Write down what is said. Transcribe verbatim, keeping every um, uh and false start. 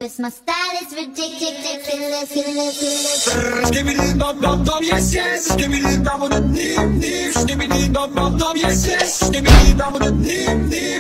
Cause my style is ridiculous, ridiculous. Give me the dum dum dum, yes yes. Give me the dum dum dum, yes yes. Give me the dum dum dum, yes yes. Give me the dum dum dum, yes.